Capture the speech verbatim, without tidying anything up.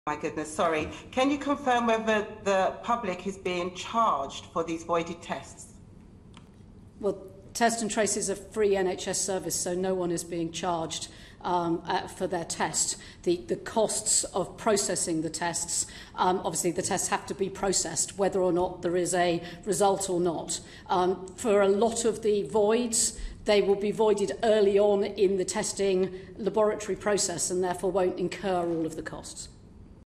My goodness, sorry. Can you confirm whether the public is being charged for these voided tests? Well, Test and Trace is a free N H S service, so no one is being charged um, uh, for their test. The, the costs of processing the tests, um, obviously the tests have to be processed, whether or not there is a result or not. Um, for a lot of the voids, they will be voided early on in the testing laboratory process and therefore won't incur all of the costs.